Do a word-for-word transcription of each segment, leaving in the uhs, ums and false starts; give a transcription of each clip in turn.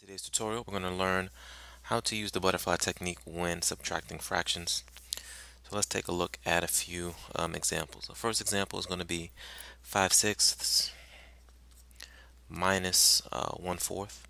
Today's tutorial, we're going to learn how to use the butterfly technique when subtracting fractions. So let's take a look at a few um, examples. The first example is going to be five sixths minus uh, one fourth.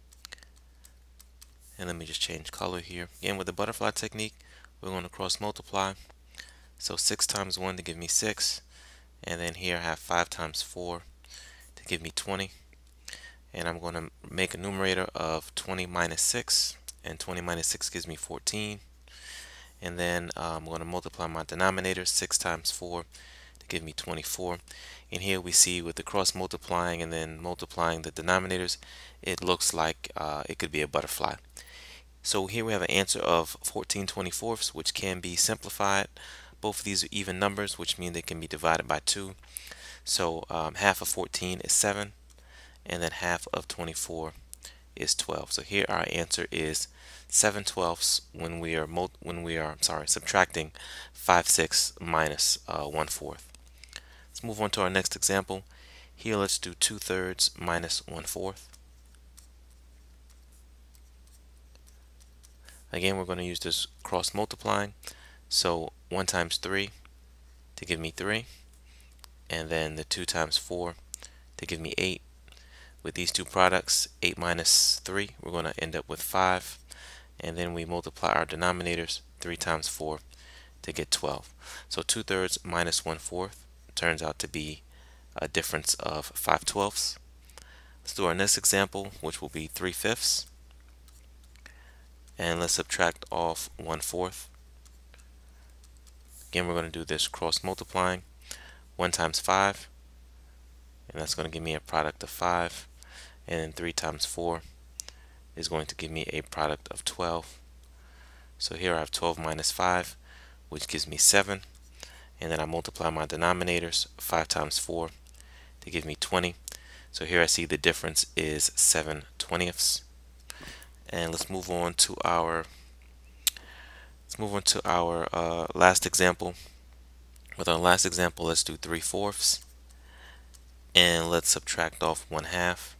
And let me just change color here. Again, with the butterfly technique, we're going to cross multiply. So six times one to give me six. And then here I have five times four to give me twenty. And I'm going to make a numerator of twenty minus six, and twenty minus six gives me fourteen. And then uh, I'm going to multiply my denominator, six times four to give me twenty-four. And here we see with the cross multiplying and then multiplying the denominators, it looks like uh, it could be a butterfly. So here we have an answer of fourteen twenty-fourths, which can be simplified. Both of these are even numbers, which mean they can be divided by two. So um, half of fourteen is seven. And then half of twenty-four is twelve. So here our answer is seven twelfths when we are when we are sorry subtracting five sixths minus uh, one fourth. Let's move on to our next example. Here let's do two thirds minus one fourth. Again, we're going to use this cross multiplying. So one times three to give me three, and then the two times four to give me eight. With these two products, eight minus three, we're going to end up with five. And then we multiply our denominators, three times four, to get twelve. So two thirds minus one fourth turns out to be a difference of five twelfths. Let's do our next example, which will be three fifths. And let's subtract off one fourth. Again, we're going to do this cross multiplying. one times five, and that's going to give me a product of five. And then three times four is going to give me a product of twelve. So here I have twelve minus five, which gives me seven. And then I multiply my denominators, five times four to give me twenty. So here I see the difference is seven twentieths. And let's move on to our let's move on to our uh, last example. With our last example, let's do three fourths. And let's subtract off one half.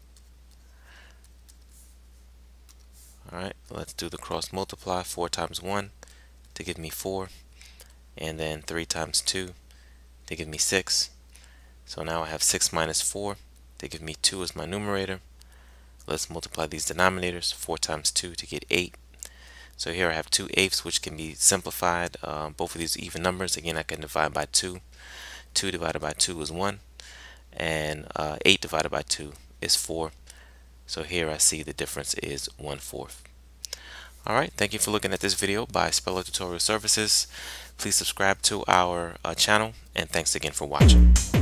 Alright, let's do the cross multiply. four times one to give me four, and then three times two to give me six. So now I have six minus four to give me two as my numerator. Let's multiply these denominators. four times two to get eight. So here I have two eighths, which can be simplified. Um, both of these are even numbers. Again, I can divide by two. two divided by two is one, and uh, eight divided by two is four. So here I see the difference is one fourth. Alright, thank you for looking at this video by Speller Tutorial Services. Please subscribe to our uh, channel, and thanks again for watching.